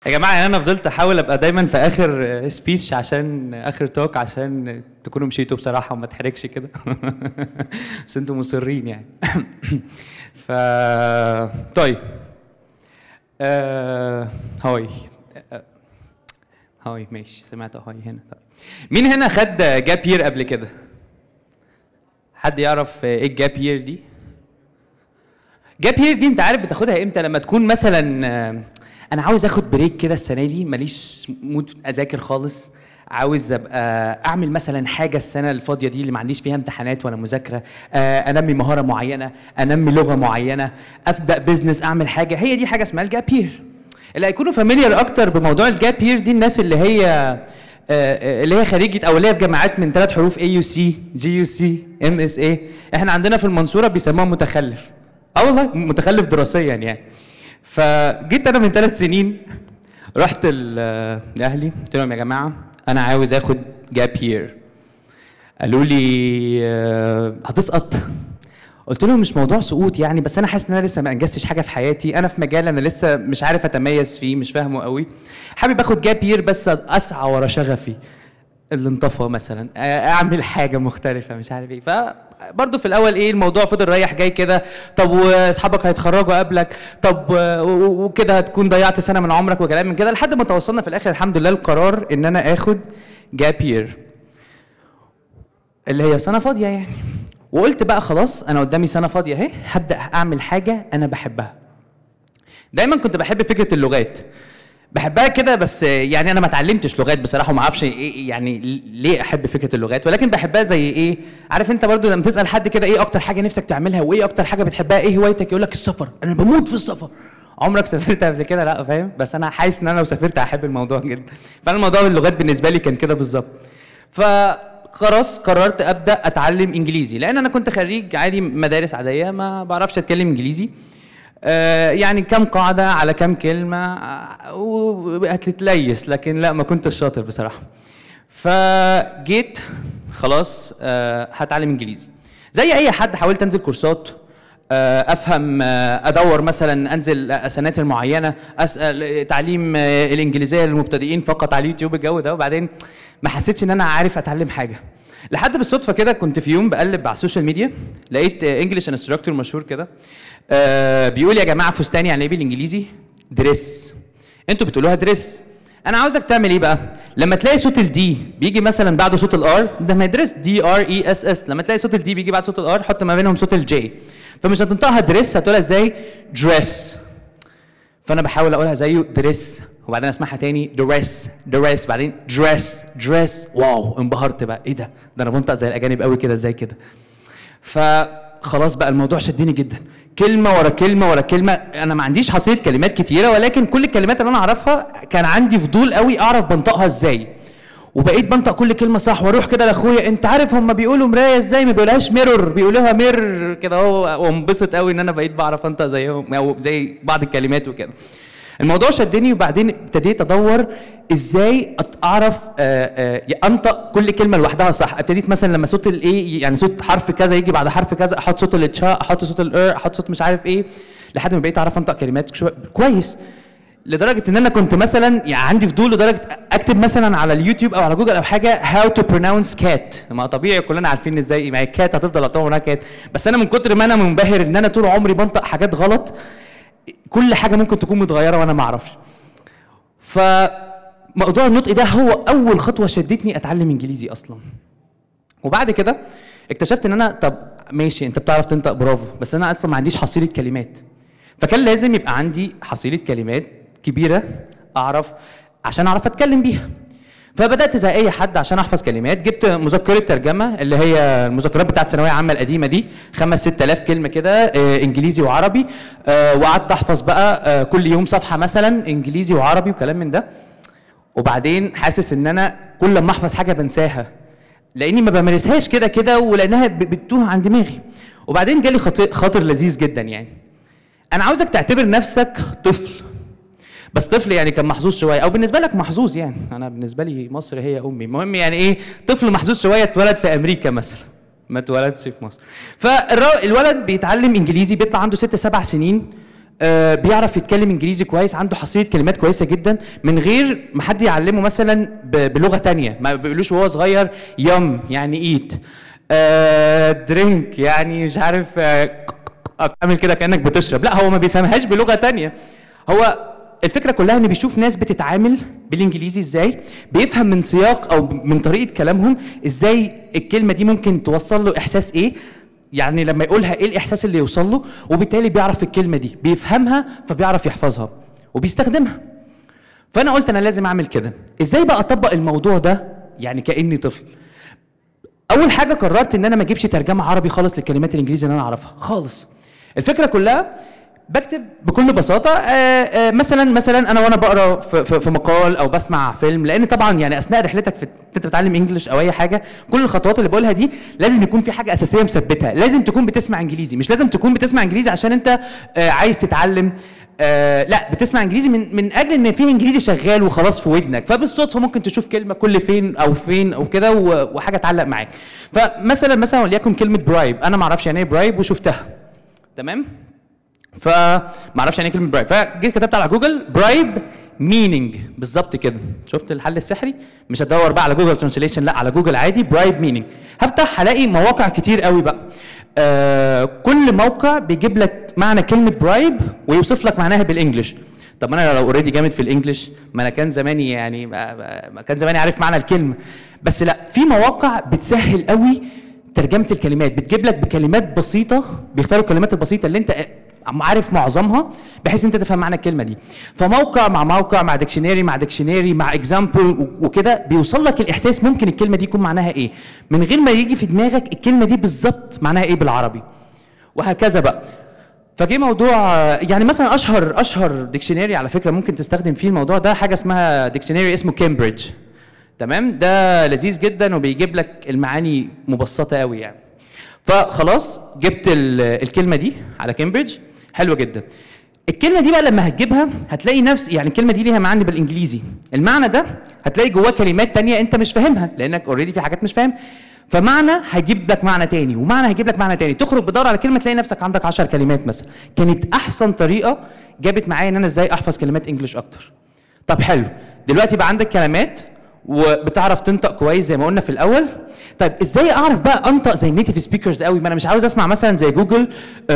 يا جماعه يعني انا فضلت احاول ابقى دايما في اخر سبيتش عشان اخر توك عشان تكونوا مشيتوا بصراحه وما تحرجش كده. بس انتوا مصرين يعني. ف طيب هاي هاي ماشي سمعت هاي هنا. طيب مين هنا خد جاب يير قبل كده؟ حد يعرف ايه الجاب يير دي؟ جاب يير دي انت عارف بتاخدها امتى؟ لما تكون مثلا انا عاوز اخد بريك كده السنه دي، ماليش مود اذاكر خالص، عاوز ابقى اعمل مثلا حاجه السنه الفاضيه دي اللي ما عنديش فيها امتحانات ولا مذاكره، انمي مهاره معينه، انمي لغه معينه، ابدا بزنس، اعمل حاجه. هي دي حاجه اسمها الجاب يير. اللي هيكونوا فاميليار اكتر بموضوع الجاب يير دي الناس اللي هي خريجه او اللي هي في جامعات من 3 حروف AUC GUC MSA. احنا عندنا في المنصوره بيسموها متخلف. والله متخلف دراسيا يعني. فجيت انا من 3 سنين رحت لاهلي قلت لهم يا جماعه انا عاوز اخد جاب يير. قالوا لي هتسقط؟ قلت لهم مش موضوع سقوط يعني، بس انا حاسس ان انا لسه ما انجزتش حاجه في حياتي، انا في مجال انا لسه مش عارف اتميز فيه، مش فاهمه قوي، حابب اخد جاب يير بس اسعى ورا شغفي اللي انطفى مثلا، اعمل حاجه مختلفه مش عارف ايه. فبرضه في الاول ايه الموضوع فضل رايح جاي كده، طب واصحابك هيتخرجوا قبلك، طب وكده هتكون ضيعت سنه من عمرك وكلام من كده، لحد ما توصلنا في الاخر الحمد لله القرار ان انا اخد جاب يير اللي هي سنه فاضيه يعني. وقلت بقى خلاص انا قدامي سنه فاضيه اهي، هبدا اعمل حاجه انا بحبها. دايما كنت بحب فكره اللغات، بحبها كده، بس يعني انا ما اتعلمتش لغات بصراحه وما اعرفش ايه يعني ليه احب فكره اللغات، ولكن بحبها زي ايه، عارف انت برضو لما تسال حد كده ايه اكتر حاجه نفسك تعملها وايه اكتر حاجه بتحبها، ايه هوايتك، يقول لك السفر، انا بموت في السفر. عمرك سافرت قبل كده؟ لا فاهم، بس انا حاسس ان انا لو سافرت هحب الموضوع جدا. فانا الموضوع اللغات بالنسبه لي كان كده بالظبط. خلاص قررت ابدا اتعلم انجليزي، لان انا كنت خريج عادي مدارس عاديه ما بعرفش اتكلم انجليزي، يعني كم قاعده على كم كلمه وهتتليس، لكن لا ما كنتش شاطر بصراحه. فجيت خلاص هتعلم انجليزي زي اي حد، حاولت انزل كورسات افهم، ادور مثلا انزل سناتر معينه، اسال تعليم الانجليزيه للمبتدئين فقط على اليوتيوب الجو ده، وبعدين ما حسيتش ان انا عارف اتعلم حاجه. لحد بالصدفه كده كنت في يوم بقلب على السوشيال ميديا لقيت انجلش انستراكتور مشهور كده بيقول يا جماعه فستان يعني ايه بالانجليزي؟ دريس. انتوا بتقولوها دريس، انا عاوزك تعمل ايه بقى؟ لما تلاقي صوت الدي بيجي مثلا بعده صوت الار، ده ما دريس DRESS، لما تلاقي صوت الدي بيجي بعد صوت الار حط ما بينهم صوت الجي، فمش هتنطقها دريس، هتقولها ازاي؟ دريس. فانا بحاول اقولها زيه دريس، وبعدين اسمعها تاني دريس، بعدين دريس، واو انبهرت بقى، ايه ده انا بنطق زي الاجانب قوي كده، ازاي كده؟ فخلاص بقى الموضوع شدني جدا، كلمه ورا كلمه ورا كلمه، انا ما عنديش حصيله كلمات كتيره، ولكن كل الكلمات اللي انا اعرفها كان عندي فضول قوي اعرف بنطقها ازاي، وبقيت بنطق كل كلمه صح، واروح كده لاخويا انت عارف هم بيقولوا مرايه ازاي؟ ما بيقولوهاش ميرور، بيقولوها مير كده اهو، وانبسط قوي ان انا بقيت بعرف انطق زيهم او زي بعض الكلمات وكده. الموضوع شدني، وبعدين ابتديت ادور ازاي اعرف انطق كل كلمه لوحدها صح. ابتديت مثلا لما صوت الايه يعني صوت حرف كذا يجي بعد حرف كذا احط صوت التشا، احط صوت الار، احط صوت مش عارف ايه، لحد ما بقيت اعرف انطق كلمات كويس، لدرجه ان انا كنت مثلا يعني عندي فضول لدرجه اكتب مثلا على اليوتيوب او على جوجل او حاجه how to pronounce cat. ما طبيعي كلنا عارفين ازاي، ما هي كات هتفضل اطول منها كات، بس انا من كتر ما انا منبهر ان انا طول عمري بنطق حاجات غلط، كل حاجه ممكن تكون متغيره وانا ما اعرفش. فموضوع النطق ده هو اول خطوه شدتني اتعلم انجليزي اصلا. وبعد كده اكتشفت ان انا طب ماشي انت بتعرف تنطق برافو، بس انا اصلا ما عنديش حصيله كلمات، فكان لازم يبقى عندي حصيله كلمات كبيره اعرف عشان اعرف اتكلم بيها. فبدات زي اي حد عشان احفظ كلمات، جبت مذكره ترجمه اللي هي المذكرات بتاعت الثانويه العامه القديمه دي، 5-6000 كلمه كده انجليزي وعربي، وقعدت احفظ بقى كل يوم صفحه مثلا انجليزي وعربي وكلام من ده. وبعدين حاسس ان انا كل ما احفظ حاجه بنساها لاني ما بمارسهاش كده كده، ولانها بتتوه عن دماغي. وبعدين جالي خاطر لذيذ جدا، يعني انا عاوزك تعتبر نفسك طفل، بس طفل يعني كان محظوظ شويه، او بالنسبه لك محظوظ، يعني انا بالنسبه لي مصر هي امي، المهم يعني ايه طفل محظوظ شويه اتولد في امريكا مثلا، ما اتولدش في مصر. فالولد بيتعلم انجليزي، بيطلع عنده 6-7 سنين، بيعرف يتكلم انجليزي كويس، عنده حصيله كلمات كويسه جدا من غير ما حد يعلمه مثلا بلغه تانية. ما بيقولوش وهو صغير يم يعني ايت، درينك يعني مش عارف اعمل كده كانك بتشرب، لا هو ما بيفهمهاش بلغه تانية. هو الفكره كلها ان بيشوف ناس بتتعامل بالانجليزي ازاي، بيفهم من سياق او من طريقه كلامهم ازاي الكلمه دي ممكن توصل له احساس ايه، يعني لما يقولها ايه الاحساس اللي يوصل له، وبالتالي بيعرف الكلمه دي بيفهمها فبيعرف يحفظها وبيستخدمها. فانا قلت انا لازم اعمل كده. ازاي بقى اطبق الموضوع ده يعني كاني طفل؟ اول حاجه قررت ان انا ما اجيبش ترجمه عربي خالص للكلمات الانجليزي اللي انا اعرفها خالص. الفكره كلها بكتب بكل بساطه مثلا انا وانا بقرا في مقال او بسمع فيلم، لان طبعا يعني اثناء رحلتك في انت بتتعلم انجلش او اي حاجه، كل الخطوات اللي بقولها دي لازم يكون في حاجه اساسيه مثبتها. لازم تكون بتسمع انجليزي، مش لازم تكون بتسمع انجليزي عشان انت عايز تتعلم، لا بتسمع انجليزي من اجل ان في انجليزي شغال وخلاص في ودنك، فبالصدفه ممكن تشوف كلمه كل فين او كده وحاجه تعلق معاك. فمثلا وليكن كلمه برايب، انا ما اعرفش يعني ايه برايب وشفتها، تمام؟ فما اعرفش يعني ايه كلمه برايب، فجيت كتبت على جوجل برايب مينينج، بالظبط كده. شفت الحل السحري؟ مش هتدور بقى على جوجل ترانسليشن، لا على جوجل عادي برايب مينينج. هفتح هلاقي مواقع كتير قوي بقى، كل موقع بيجيب لك معنى كلمه برايب ويوصف لك معناها بالانجلش. طب انا لو اوريدي جامد في الانجلش ما انا كان زماني يعني ما كان زماني عارف معنى الكلمه. بس لا، في مواقع بتسهل قوي ترجمه الكلمات، بتجيب لك بكلمات بسيطه، بيختاروا الكلمات البسيطه اللي انت عارف معظمها بحيث انت تفهم معنى الكلمه دي. فموقع مع موقع مع ديكشنري مع ديكشنري مع اكزامبل وكده بيوصل لك الاحساس ممكن الكلمه دي يكون معناها ايه، من غير ما يجي في دماغك الكلمه دي بالظبط معناها ايه بالعربي، وهكذا بقى. فجي موضوع يعني مثلا اشهر ديكشنري على فكره ممكن تستخدم فيه الموضوع ده حاجه اسمها ديكشنري اسمه كامبريدج، تمام؟ ده لذيذ جدا وبيجيب لك المعاني مبسطه قوي يعني. فخلاص جبت الكلمه دي على كامبريدج، حلوه جدا. الكلمه دي بقى لما هتجيبها هتلاقي نفس يعني الكلمه دي ليها معنى بالانجليزي، المعنى ده هتلاقي جواه كلمات تانية انت مش فاهمها لانك اوريدي في حاجات مش فاهم، فمعنى هيجيب لك معنى تاني ومعنى هيجيب لك معنى تاني، تخرج بدور على كلمه تلاقي نفسك عندك 10 كلمات مثلا. كانت احسن طريقه جابت معايا ان انا ازاي احفظ كلمات انجلش اكتر. طب حلو، دلوقتي بقى عندك كلمات وبتعرف تنطق كويس زي ما قلنا في الاول. طيب ازاي اعرف بقى انطق زي النيتيف سبيكرز قوي؟ ما انا مش عاوز اسمع مثلا زي جوجل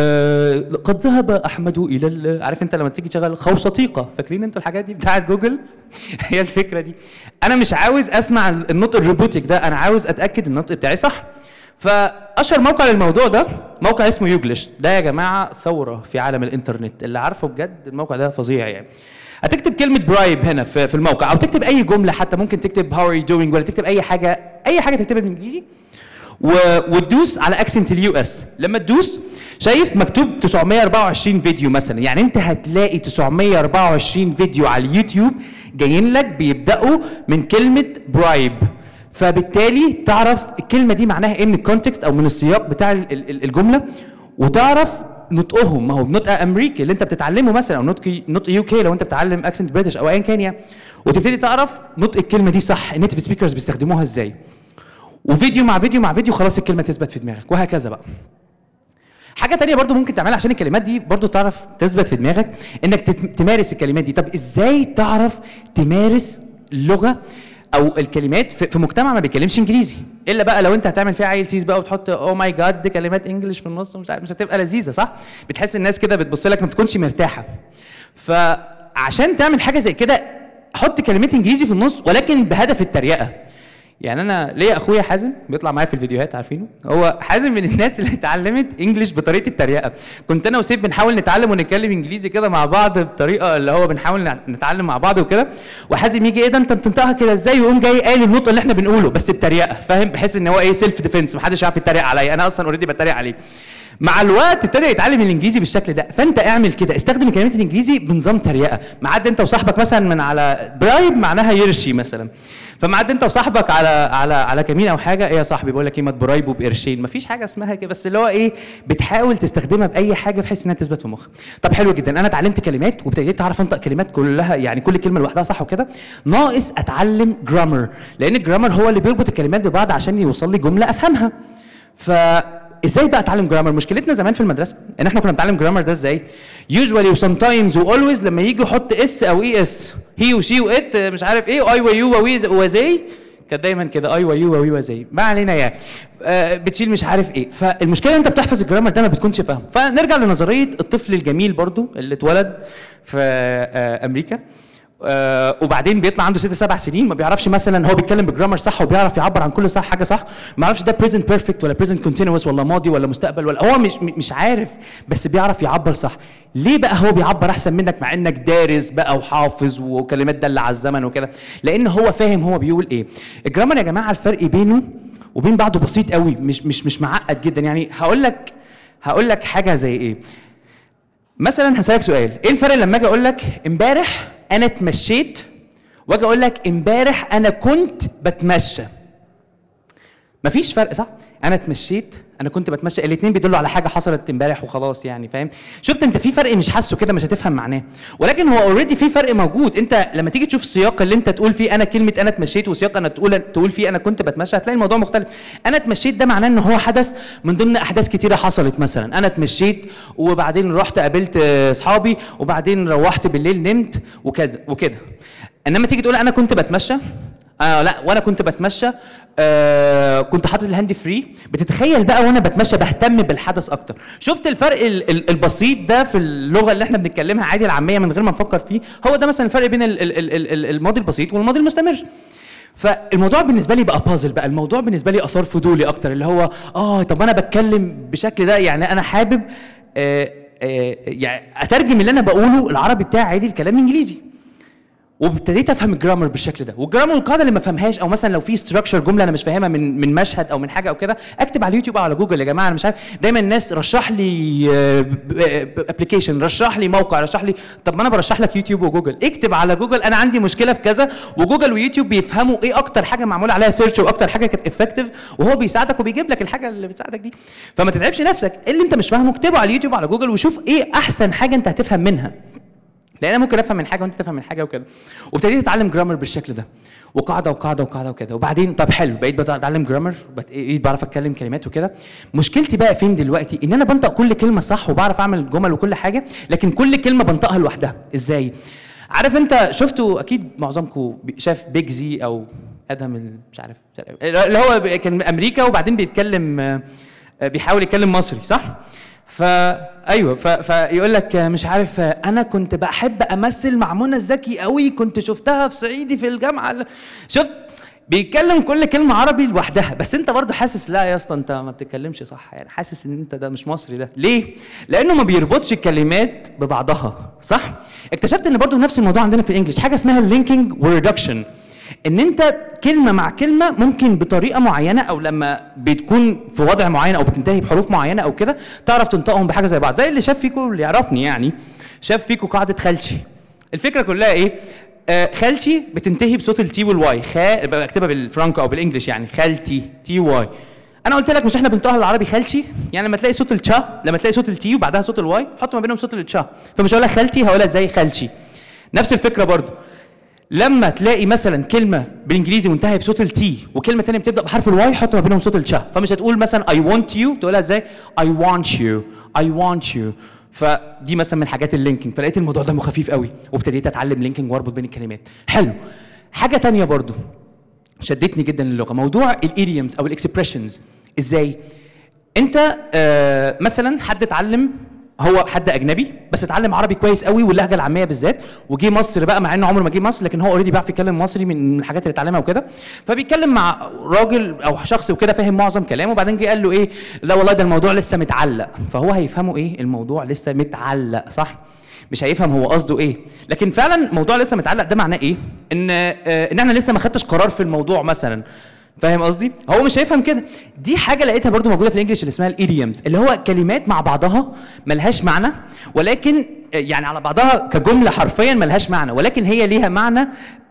قد ذهب احمد الى عارف انت لما تيجي تشغل خوصتيقه، فاكرين انتوا الحاجات دي بتاعت جوجل؟ هي الفكره دي. انا مش عاوز اسمع النطق الروبوتيك ده، انا عاوز اتاكد النطق بتاعي صح. فاشهر موقع للموضوع ده موقع اسمه يوجلش، ده يا جماعه ثوره في عالم الانترنت، اللي عارفه بجد الموقع ده فظيع يعني. هتكتب كلمة برايب هنا في الموقع، أو تكتب أي جملة، حتى ممكن تكتب هاو ار يو دوينج ولا تكتب أي حاجة تكتبها بالإنجليزي وتدوس على اكسنت اليو اس. لما تدوس شايف مكتوب 924 فيديو مثلا، يعني أنت هتلاقي 924 فيديو على اليوتيوب جايين لك بيبدأوا من كلمة برايب، فبالتالي تعرف الكلمة دي معناها إيه من الكونتكست أو من السياق بتاع الجملة، وتعرف نطقهم. ما هو نطق امريكي اللي انت بتتعلمه مثلا، او نطق يو كي لو انت بتتعلم اكسنت بريتش او ايا كان يعني، وتبتدي تعرف نطق الكلمه دي صح، النيتيف سبيكرز بيستخدموها ازاي، وفيديو مع فيديو مع فيديو خلاص الكلمه تثبت في دماغك، وهكذا بقى. حاجه تانية برضو ممكن تعملها عشان الكلمات دي برضو تعرف تثبت في دماغك، انك تمارس الكلمات دي. طب ازاي تعرف تمارس اللغه او الكلمات في مجتمع ما بيتكلمش انجليزي؟ الا بقى لو انت هتعمل فيها عيل سيس بقى وتحط او ماي جاد كلمات انجلش في النص، مش عارف، مش هتبقى لذيذه صح؟ بتحس الناس كده بتبص لك ما بتكونش مرتاحه. فعشان تعمل حاجه زي كده حط كلمات انجليزي في النص ولكن بهدف التريقه. يعني انا ليا اخويا حازم بيطلع معايا في الفيديوهات، عارفينه؟ هو حازم من الناس اللي اتعلمت انجلش بطريقه التريقه. كنت انا وسيف بنحاول نتعلم ونتكلم انجليزي كده مع بعض بطريقه اللي هو بنحاول نتعلم مع بعض وكده، وحازم يجي ايه ده انت بتنطقها كده ازاي، ويقوم جاي قال النطق اللي احنا بنقوله بس بتريقه، فاهم؟ بحيث ان هو ايه سيلف ديفنس، محدش يعرف يتريق عليا، انا اصلا اوريدي بتريق عليه. مع الوقت ابتدى يتعلم الانجليزي بالشكل ده. فانت اعمل كده، استخدم الكلمات الانجليزي بنظام تريقه. معدي انت وصاحبك مثلا من على برايب معناها يرشي مثلا، فمعدي انت وصاحبك على كمين او حاجه، ايه يا صاحبي بقول لك ايه ما تبرايبوا بقرشين، مفيش حاجه اسمها كده، بس اللي هو ايه بتحاول تستخدمها باي حاجه بحيث انها تثبت في مخك. طب حلو جدا، انا اتعلمت كلمات وابتديت اعرف انطق كلمات كلها، يعني كل كلمه لوحدها صح وكده، ناقص اتعلم جرامر، لان الجرامر هو اللي بيربط الكلمات ببعض عشان يوصل لي جمله افهمها. ازاي بقى اتعلم جرامر؟ مشكلتنا زمان في المدرسه ان احنا كنا بنتعلم جرامر ده ازاي؟ يوجوالي وسمتايمز واولويز لما يجي يحط اس او اي اس، هي وشي وات مش عارف ايه، اي ويو وزي، كانت دايما كده اي ويو وي وزي، ما علينا يعني. بتشيل مش عارف ايه. فالمشكله انت بتحفظ الجرامر ده ما بتكونش فاهم. فنرجع لنظريه الطفل الجميل برضو اللي اتولد في امريكا، وبعدين بيطلع عنده 6 7 سنين ما بيعرفش مثلا هو بيتكلم بالجرامر صح وبيعرف يعبر عن كل صح حاجه صح، ما يعرفش ده بريزنت بيرفكت ولا بريزنت كونتينوس ولا ماضي ولا مستقبل ولا، هو مش عارف، بس بيعرف يعبر صح. ليه بقى هو بيعبر احسن منك مع انك دارس بقى وحافظ وكلمات دالة على الزمن وكده؟ لان هو فاهم هو بيقول ايه. الجرامر يا جماعه الفرق بينه وبين بعضه بسيط قوي، مش معقد جدا. يعني هقول لك حاجه زي ايه. مثلا هسألك سؤال، ايه الفرق لما اجي اقول لك امبارح انا اتمشيت واجي اقول لك امبارح انا كنت بتمشى؟ مفيش فرق صح؟ انا اتمشيت، انا كنت بتمشى، الاثنين بيدلوا على حاجه حصلت امبارح وخلاص يعني، فاهم؟ شفت انت في فرق مش حاسه كده، مش هتفهم معناه، ولكن هو اوريدي في فرق موجود. انت لما تيجي تشوف السياق اللي انت تقول فيه انا كلمه انا اتمشيت وسياق انا تقول فيه انا كنت بتمشى، هتلاقي الموضوع مختلف. انا اتمشيت ده معناه ان هو حدث من ضمن احداث كتيره حصلت. مثلا انا اتمشيت وبعدين رحت قابلت اصحابي وبعدين روحت بالليل نمت وكذا وكده. انما تيجي تقول انا كنت بتمشى، لا وانا كنت بتمشى كنت حاطط الهاند فري، بتتخيل بقى وانا بتمشى بهتم بالحدث اكتر. شفت الفرق البسيط ده في اللغه اللي احنا بنتكلمها عادي العاميه من غير ما نفكر فيه؟ هو ده مثلا الفرق بين الماضي البسيط والماضي المستمر. فالموضوع بالنسبه لي بقى بازل بقى، الموضوع بالنسبه لي اثار فضولي اكتر، اللي هو طب انا بتكلم بشكل ده، يعني انا حابب يعني اترجم اللي انا بقوله العربي بتاعي عادي الكلام انجليزي. وابتديت افهم الجرامر بالشكل ده. والجرامر القاعده اللي ما فهمهاش، او مثلا لو في ستراكشر جمله انا مش فاهمها من مشهد او من حاجه او كده، اكتب على اليوتيوب او على جوجل. يا جماعه انا مش عارف، دايما الناس رشح لي ابلكيشن، رشح لي موقع، رشح لي، طب ما انا برشح لك يوتيوب وجوجل. اكتب على جوجل انا عندي مشكله في كذا، وجوجل ويوتيوب بيفهموا ايه اكتر حاجه معمول عليها سيرش واكتر حاجه كانت افكتيف، وهو بيساعدك وبيجيب لك الحاجه اللي بتساعدك دي. فما تتعبش نفسك، اللي انت مش فاهمه اكتبه على اليوتيوب وعلى جوجل وشوف ايه احسن حاجه انت هتفهم منها. لان انا ممكن افهم من حاجه وانت تفهم من حاجه وكده. وابتديت اتعلم جرامر بالشكل ده، وقاعده وقاعده وقاعده وكده. وبعدين طب حلو، بقيت بتعلم جرامر، بقيت بعرف اتكلم كلمات وكده. مشكلتي بقى فين دلوقتي؟ ان انا بنطق كل كلمه صح وبعرف اعمل جمل وكل حاجه، لكن كل كلمه بنطقها لوحدها. ازاي؟ عارف انت شفتوا اكيد معظمكم شاف بيج زي او ادهم مش عارف اللي هو كان امريكا وبعدين بيتكلم بيحاول يتكلم مصري صح؟ فايوه فيقول لك مش عارف انا كنت بحب امثل مع منى الزكي قوي، كنت شفتها في صعيدي في الجامعه. شفت بيتكلم كل كلمه عربي لوحدها، بس انت برضه حاسس لا يا اسطى انت ما بتتكلمش صح، يعني حاسس ان انت ده مش مصري. ده ليه؟ لانه ما بيربطش الكلمات ببعضها صح؟ اكتشفت ان برضه نفس الموضوع عندنا في الانجليش، حاجه اسمها اللينكينج والريدكشن. ان انت كلمه مع كلمه ممكن بطريقه معينه، او لما بتكون في وضع معين او بتنتهي بحروف معينه او كده تعرف تنطقهم بحاجه زي بعض. زي اللي شاف فيكم اللي يعرفني يعني شاف فيكم قاعده خالتي. الفكره كلها ايه؟ خالتي بتنتهي بصوت التي والواي، بكتبها بالفرانكو او بالانجلش يعني خالتي تي واي. انا قلت لك مش احنا بنطقها بالعربي خالتي؟ يعني لما تلاقي صوت التشا، لما تلاقي صوت التي وبعدها صوت الواي حط ما بينهم صوت التشا، فمش هقول لك خالتي هقولها زي خالتي. نفس الفكره برضو لما تلاقي مثلا كلمه بالانجليزي منتهيه بصوت التي وكلمه ثانيه بتبدا بحرف الواي حط ما بينهم صوت التشا، فمش هتقول مثلا I want you تقولها ازاي؟ I want you I want you. فدي مثلا من حاجات اللينكينج. فلقيت الموضوع ده خفيف قوي وابتديت اتعلم لينكينج واربط بين الكلمات. حلو. حاجه ثانيه برضو شدتني جدا للغه، موضوع الايديومز او الاكسبريشنز. ازاي؟ انت مثلا حد اتعلم، هو حد اجنبي بس اتعلم عربي كويس قوي واللهجه العاميه بالذات، وجي مصر بقى مع انه عمره ما جه مصر، لكن هو اوريدي بيعرف يتكلم مصري من الحاجات اللي اتعلمها وكده. فبيتكلم مع راجل او شخص وكده فاهم معظم كلامه، وبعدين جه قال له ايه؟ لا والله ده الموضوع لسه متعلق. فهو هيفهمه ايه؟ الموضوع لسه متعلق صح؟ مش هيفهم هو قصده ايه. لكن فعلا الموضوع لسه متعلق ده معناه ايه؟ ان احنا لسه ما خدتش قرار في الموضوع مثلا. فاهم قصدي؟ هو مش هيفهم كده. دي حاجه لقيتها برضو موجوده في الانجليش اللي اسمها الايديومز، اللي هو كلمات مع بعضها ملهاش معنى، ولكن يعني على بعضها كجمله حرفيا ملهاش معنى، ولكن هي ليها معنى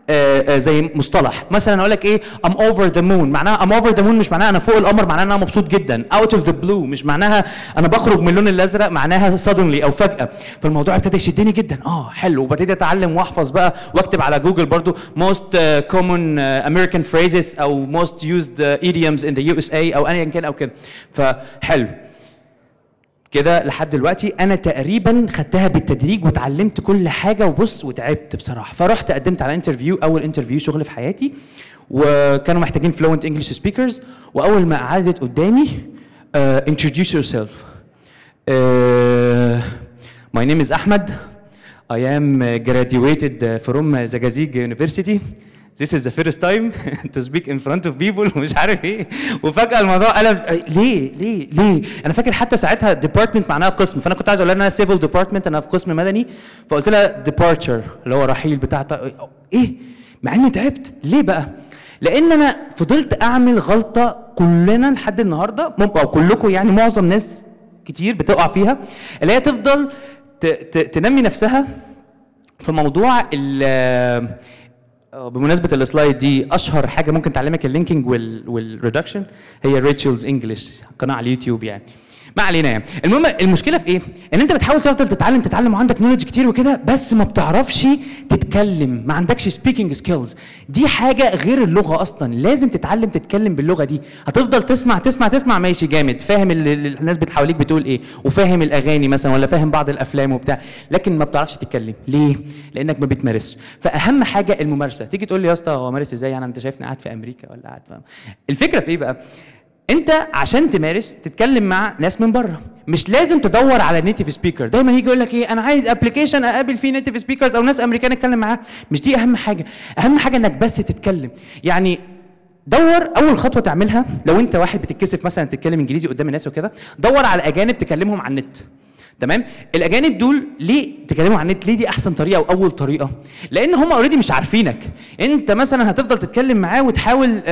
زي مصطلح مثلا اقول لك ايه I'm over the moon، معناها I'm over the moon مش معناها انا فوق القمر، معناها انا مبسوط جدا. out of the blue مش معناها انا بخرج من اللون الازرق، معناها suddenly او فجأة. فالموضوع ابتدى يشدني جدا، حلو، وببتدي اتعلم واحفظ بقى واكتب على جوجل برضو most common American phrases او most used idioms in the USA او ايا كان او كده. فحلو كده لحد دلوقتي انا تقريبا خدتها بالتدريج واتعلمت كل حاجه، وبص وتعبت بصراحه. فرحت قدمت على انترفيو، اول انترفيو شغل في حياتي، وكانوا محتاجين fluent English speakers. واول ما قعدت قدامي introduce yourself. My name is Ahmed. I am graduated from Zagazig University. This is the first time to speak in front of people ومش عارف ايه. وفجأة الموضوع قلب ليه؟ أنا فاكر حتى ساعتها department معناها قسم، فأنا كنت عايز أقول لها أنا civil department، أنا في قسم مدني، فقلت لها departure اللي هو رحيل بتاع إيه؟ مع إني تعبت، ليه بقى؟ لأن أنا فضلت أعمل غلطة كلنا لحد النهاردة، أو كلكم يعني معظم ناس كتير بتقع فيها، اللي هي تفضل تنمي نفسها في موضوع بمناسبة السلايد دي، أشهر حاجة ممكن تعلمك اللينكينج والريدكشن هي ريتشلز انجلش، قناة على اليوتيوب يعني. ما علينا يعني. المهم المشكلة في إيه؟ إن أنت بتحاول تفضل تتعلم وعندك نولج كتير وكده، بس ما بتعرفش تتكلم، ما عندكش سبيكينج سكيلز. دي حاجة غير اللغة أصلاً، لازم تتعلم تتكلم باللغة دي. هتفضل تسمع ماشي جامد، فاهم الناس حواليك بتقول إيه، وفاهم الأغاني مثلاً ولا فاهم بعض الأفلام وبتاع، لكن ما بتعرفش تتكلم. ليه؟ لأنك ما بتمارسش. فأهم حاجة الممارسة. تيجي تقول لي يا اسطى هو أمارس إزاي؟ يعني أنت شايفني قاعد في أمريكا ولا قاعد فاهم؟ الفكرة في إيه بقى؟ انت عشان تمارس تتكلم مع ناس من بره، مش لازم تدور على نيتيف سبيكر. دايما يجي يقول لك ايه، انا عايز ابلكيشن اقابل فيه نيتيف سبيكرز او ناس امريكان اتكلم معاه. مش دي اهم حاجه، اهم حاجه انك بس تتكلم. يعني دور، اول خطوه تعملها لو انت واحد بتتكسف مثلا تتكلم انجليزي قدام الناس وكده، دور على اجانب تكلمهم على النت. تمام؟ الاجانب دول ليه تكلموا عن النت؟ ليه دي احسن طريقه او اول طريقه؟ لان هم اوريدي مش عارفينك. انت مثلا هتفضل تتكلم معاه وتحاول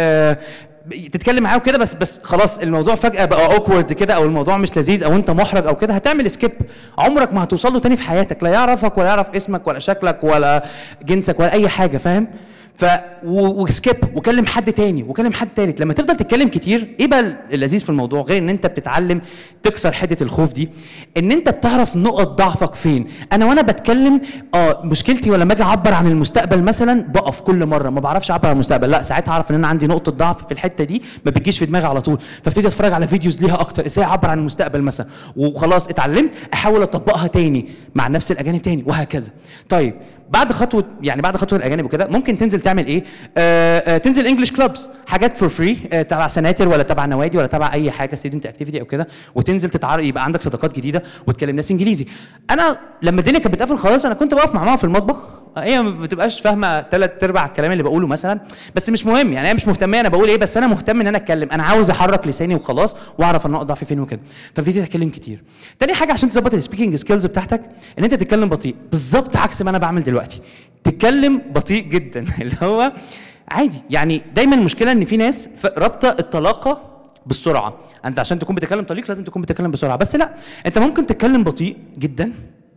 تتكلم معاه وكده، بس خلاص الموضوع فجأة بقى اوكورد كده، او الموضوع مش لذيذ، او انت محرج او كده، هتعمل سكيب. عمرك ما هتوصل له تاني في حياتك، لا يعرفك ولا يعرف اسمك ولا شكلك ولا جنسك ولا اي حاجة، فاهم؟ وسكيب وكلم حد تاني وكلم حد تالت. لما تفضل تتكلم كتير، ايه بقى اللذيذ في الموضوع غير ان انت بتتعلم تكسر حده الخوف دي؟ ان انت بتعرف نقط ضعفك فين. انا وانا بتكلم مشكلتي ولما اجي اعبر عن المستقبل مثلا بقف كل مره، ما بعرفش اعبر عن المستقبل، لا ساعتها اعرف ان انا عندي نقطه ضعف في الحته دي ما بتجيش في دماغي على طول، فابتدي اتفرج على فيديوز ليها اكتر ازاي اعبر عن المستقبل مثلا، وخلاص اتعلمت احاول اطبقها تاني مع نفس الاجانب تاني وهكذا. طيب بعد خطوه الاجانب وكده، ممكن تنزل تعمل ايه؟ تنزل انجلش كلوبز، حاجات فور فري تبع سناتر ولا تبع نوادي ولا تبع اي حاجه ستودنت اكتيفيتي او كده، وتنزل يبقى عندك صداقات جديده وتكلم ناس انجليزي. انا لما الدنيا كانت بتقفل خلاص، انا كنت بقف مع ماما في المطبخ، هي ما بتبقاش فاهمه ثلاث ارباع الكلام اللي بقوله مثلا، بس مش مهم يعني، هي مش مهتمه انا بقول ايه، بس انا مهتم ان انا اتكلم، انا عاوز احرك لساني وخلاص واعرف انا ضعفي فين وكده. فابتديت اتكلم كتير. تاني حاجه عشان تظبط السبيكنج سكيلز بتاعتك، ان انت تتكلم بطيء، بالظبط عكس ما انا بعمل دلوقتي. تتكلم بطيء جدا اللي هو عادي. يعني دايما المشكله ان في ناس رابطه الطلاقه بالسرعه، انت عشان تكون بتتكلم طليق لازم تكون بتتكلم بسرعه، بس لا، انت ممكن تتكلم بطيء جدا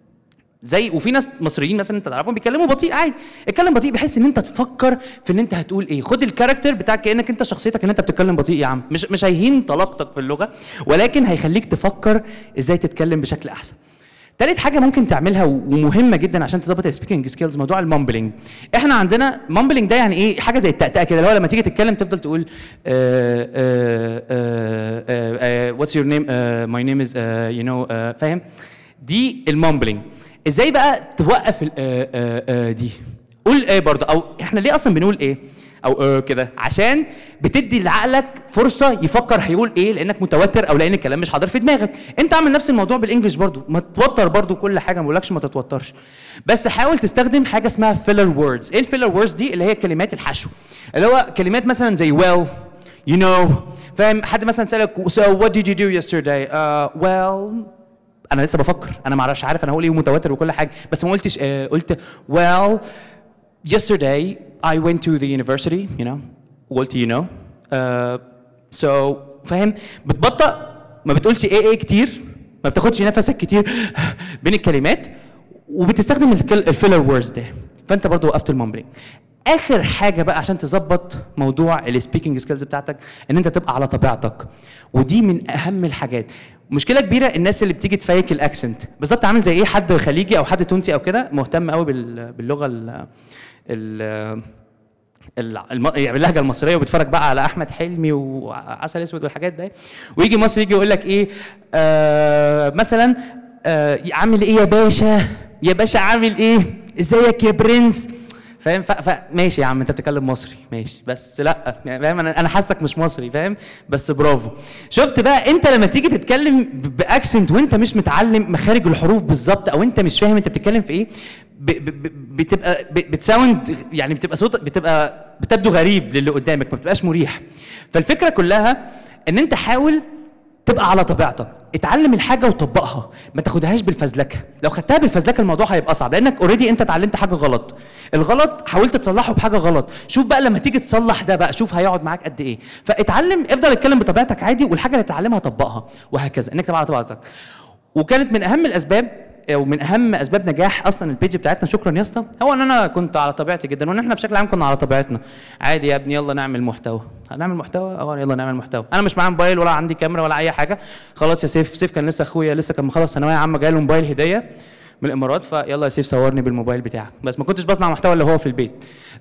وفي ناس مصريين مثلا انت تعرفهم بيتكلموا بطيء عادي. اتكلم بطيء بحيث ان انت تفكر في ان انت هتقول ايه، خد الكاركتر بتاعك كانك انت شخصيتك ان انت بتتكلم بطيء يا عم، مش هيهين طلاقتك في اللغه، ولكن هيخليك تفكر ازاي تتكلم بشكل احسن. تالت حاجه ممكن تعملها ومهمه جدا عشان تظبط السبيكنج سكيلز، موضوع المامبلنج. احنا عندنا مامبلنج ده يعني ايه؟ حاجه زي التأتأة كده، اللي هو لما تيجي تتكلم تفضل تقول what's your name my name is you know فاهم؟ دي المامبلنج. ازاي بقى توقف دي؟ قول ايه برضه، او احنا ليه اصلا بنقول ايه او كده؟ عشان بتدي لعقلك فرصه يفكر هيقول ايه، لانك متوتر او لان الكلام مش حاضر في دماغك. انت اعمل نفس الموضوع بالانجلش برضو، ما تتوتر برضو كل حاجه، ما بقولكش ما تتوترش، بس حاول تستخدم حاجه اسمها فيلر ووردز. ايه الفيلر ووردز دي؟ اللي هي كلمات الحشو، اللي هو كلمات مثلا زي well you know، فاهم؟ حد مثلا سالك so what did you do yesterday well انا لسه بفكر، انا ما اعرفش عارف انا هقول ايه ومتوتر وكل حاجه، بس ما قلتش قلت well yesterday I went to the university you know، وقلت you know so فاهم؟ بتبطأ، ما بتقولش ايه كتير، ما بتاخدش نفسك كتير بين الكلمات، وبتستخدم الفيلر ووردز ده، فانت برضو وقفت المامبلينج. اخر حاجه بقى عشان تظبط موضوع السبيكنج سكيلز بتاعتك ان انت تبقى على طبيعتك، ودي من اهم الحاجات. مشكله كبيره الناس اللي بتيجي تفيك الاكسنت، بالظبط عامل زي ايه حد خليجي او حد تونسي او كده مهتم قوي باللغه يعني باللهجه المصريه، وبيتفرج بقى على احمد حلمي وعسل اسود والحاجات دي، ويجي مصر يجي يقول لك ايه مثلا عامل ايه يا باشا، يا باشا عامل ايه، ازيك يا برنس، فاهم؟ ماشي يا عم انت بتتكلم مصري ماشي، بس لا يعني فاهم، انا حاسك مش مصري فاهم، بس برافو. شفت بقى انت لما تيجي تتكلم باكسنت وانت مش متعلم مخارج الحروف بالظبط، او انت مش فاهم انت بتتكلم في ايه، بتبقى بتساوند يعني، بتبقى صوتك بتبدو غريب للي قدامك، ما بتبقاش مريح. فالفكره كلها ان انت حاول تبقى على طبيعتك، اتعلم الحاجه وطبقها، ما تاخدهاش بالفزلكه. لو خدتها بالفزلكه الموضوع هيبقى صعب، لانك اوريدي انت اتعلمت حاجه غلط، الغلط حاولت تصلحه بحاجه غلط، شوف بقى لما تيجي تصلح ده بقى شوف هيقعد معاك قد ايه. فاتعلم، افضل اتكلم بطبيعتك عادي، والحاجه اللي تتعلمها طبقها، وهكذا انك تبقى على طبيعتك. وكانت من اهم الاسباب ومن اهم اسباب نجاح اصلا البيج بتاعتنا شكرا يا اسطى، هو ان انا كنت على طبيعتي جدا، وان احنا بشكل عام كنا على طبيعتنا عادي. يا ابني يلا نعمل محتوى، هنعمل محتوى، يلا نعمل محتوى. انا مش معايا موبايل ولا عندي كاميرا ولا اي حاجه، خلاص يا سيف كان لسه اخويا لسه كان مخلص ثانويه عامه جاي له موبايل هديه من الامارات، فيلا يا سيف صورني بالموبايل بتاعك، بس ما كنتش بصنع محتوى اللي هو في البيت.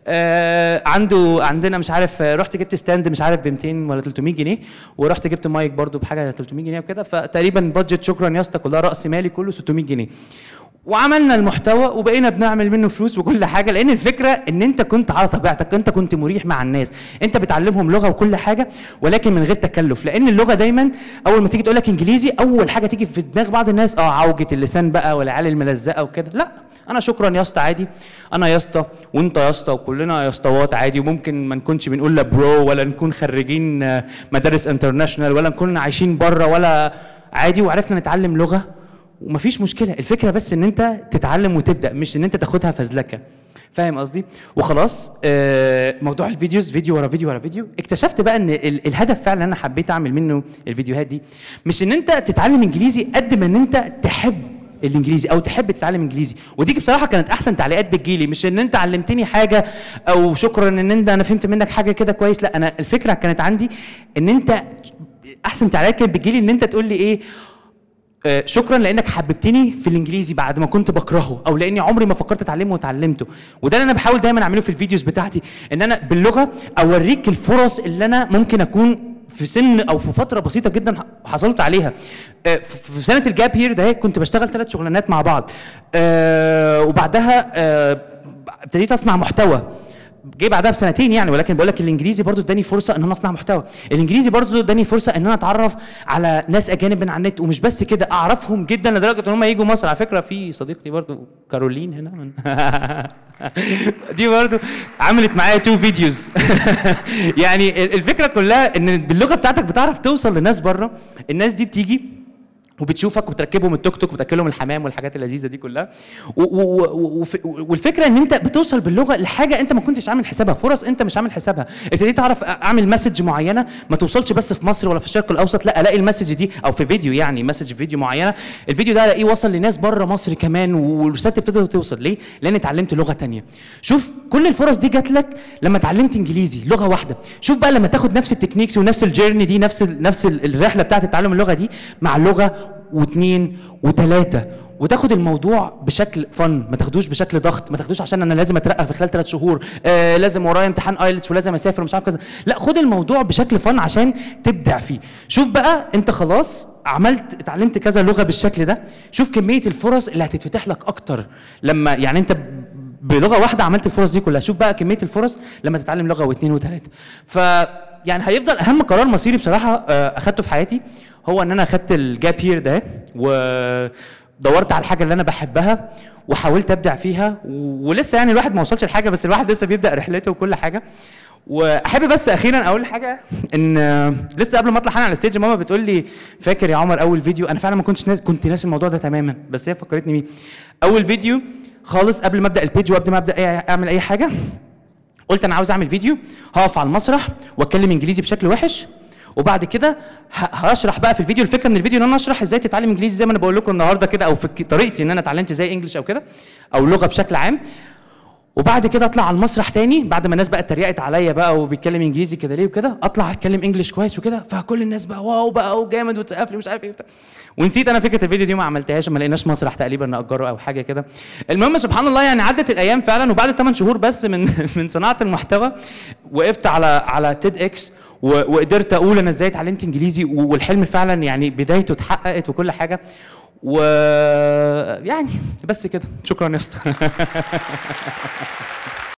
عندنا مش عارف، رحت جبت ستاند مش عارف ب 200 ولا 300 جنيه، ورحت جبت مايك برده بحاجه 300 جنيه وكده، فتقريبا بادجت شكرا يا اسطى كلها راس مالي كله 600 جنيه. وعملنا المحتوى وبقينا بنعمل منه فلوس وكل حاجه، لان الفكره ان انت كنت على طبيعتك، انت كنت مريح مع الناس، انت بتعلمهم لغه وكل حاجه ولكن من غير تكلف. لان اللغه دايما اول ما تيجي تقول لك انجليزي اول حاجه تيجي في دماغ بعض الناس عوجه اللسان بقى والعيال الملزقه وكده. لا، انا شكرا يا اسطى عادي، انا يا اسطى وانت يا اسطى وكلنا يا اسطوات عادي، وممكن ما نكونش بنقول لا برو ولا نكون خريجين مدارس انترناشونال ولا نكون عايشين بره ولا عادي، وعرفنا نتعلم لغه ومفيش مشكله. الفكره بس ان انت تتعلم وتبدا، مش ان انت تاخدها فزلكه، فاهم قصدي؟ وخلاص موضوع الفيديوز فيديو ورا فيديو ورا فيديو، اكتشفت بقى ان الهدف فعلا انا حبيت اعمل منه الفيديوهات دي مش ان انت تتعلم انجليزي قد ما ان انت تحب الانجليزي او تحب تتعلم انجليزي. ودي بصراحه كانت احسن تعليقات بتجيلي، مش ان انت علمتني حاجه او شكرا ان انت انا فهمت منك حاجه كده كويس، لا، انا الفكره كانت عندي ان انت احسن تعليقات كانت بتجيلي ان انت تقول لي ايه، شكرا لانك حببتني في الانجليزي بعد ما كنت بكرهه، او لاني عمري ما فكرت اتعلمه وتعلمته. وده اللي انا بحاول دايما اعمله في الفيديوز بتاعتي، ان انا باللغه اوريك الفرص اللي انا ممكن اكون في سن او في فتره بسيطه جدا حصلت عليها. في سنه الجاب هير ده كنت بشتغل 3 شغلانات مع بعض، وبعدها ابتديت اصنع محتوى، جه بعدها بسنتين يعني، ولكن بقول لك الانجليزي برضو اداني فرصه ان انا اصنع محتوى، الانجليزي برضو اداني فرصه ان انا اتعرف على ناس اجانب من على النت، ومش بس كده اعرفهم جدا لدرجه ان هم يجوا مصر. على فكره في صديقتي برضو كارولين هنا من دي برضو عملت معايا 2 فيديوز يعني الفكره كلها ان باللغه بتاعتك بتعرف توصل لناس بره، الناس دي بتيجي وبتشوفك وبتركبهم التوك توك وبتاكلهم الحمام والحاجات اللذيذه دي كلها، والفكره ان انت بتوصل باللغه لحاجه انت ما كنتش عامل حسابها، فرص انت مش عامل حسابها. ابتديت اعرف اعمل مسج معينه ما توصلش بس في مصر ولا في الشرق الاوسط، لا، الاقي المسج دي او في فيديو، يعني مسج فيديو معينه، الفيديو ده الاقيه وصل لناس بره مصر كمان، والرسالة ابتدت توصل. ليه؟ لان اتعلمت لغه ثانيه. شوف كل الفرص دي جات لك لما اتعلمت انجليزي لغه واحده. شوف بقى لما تاخد نفس التكنيكس ونفس الجيرني دي، نفس الرحله بتاعت تعلم اللغه دي مع لغه واثنين وثلاثه، وتاخد الموضوع بشكل فن، ما تاخدوش بشكل ضغط، ما تاخدوش عشان انا لازم اترقى في خلال 3 شهور، لازم ورايا امتحان ايلتس ولازم اسافر ومش عارف كذا، لا، خد الموضوع بشكل فن عشان تبدع فيه. شوف بقى انت خلاص اتعلمت كذا لغه بالشكل ده، شوف كميه الفرص اللي هتتفتح لك اكتر لما يعني انت بلغه واحده عملت الفرص دي كلها. شوف بقى كميه الفرص لما تتعلم لغه واثنين وثلاثه. ف يعني هيفضل اهم قرار مصيري بصراحه اخدته في حياتي هو ان انا اخدت الجاب هير ده، ودورت على الحاجه اللي انا بحبها وحاولت ابدع فيها، ولسه يعني الواحد ما وصلش لحاجه، بس الواحد لسه بيبدا رحلته وكل حاجه. واحب بس اخيرا اقول حاجه، ان لسه قبل ما اطلع انا على الستيج ماما بتقول لي فاكر يا عمر اول فيديو؟ انا فعلا ما كنت ناسي الموضوع ده تماما، بس هي فكرتني بيه. اول فيديو خالص قبل ما ابدا البيج وقبل ما ابدا اعمل اي حاجه، قلت انا عاوز اعمل فيديو هقف على المسرح واتكلم انجليزي بشكل وحش، وبعد كده هشرح بقى في الفيديو. الفكره من الفيديو ان انا اشرح ازاي تتعلم انجليزي زي ما انا بقول لكم النهارده كده، او في طريقتي ان انا اتعلمت ازاي انجلش او كده، او لغه بشكل عام. وبعد كده اطلع على المسرح تاني بعد ما الناس بقى اتريقت عليا بقى وبيتكلم انجليزي كده ليه وكده، اطلع اتكلم انجلش كويس وكده، فكل الناس بقى واو بقى وجامد وتسقف لي مش عارف ايه وبتاع. ونسيت انا فكره الفيديو دي ما عملتهاش، ما لقيناش مسرح تقريبا نأجره او حاجه كده. المهم سبحان الله يعني عدت الايام فعلا، وبعد 8 شهور بس من صناعه المحتوى وقفت على تيد اكس وقدرت اقول انا ازاي اتعلمت انجليزي، والحلم فعلا يعني بدايته اتحققت وكل حاجه. ويعني بس كده، شكرا يا اسطى.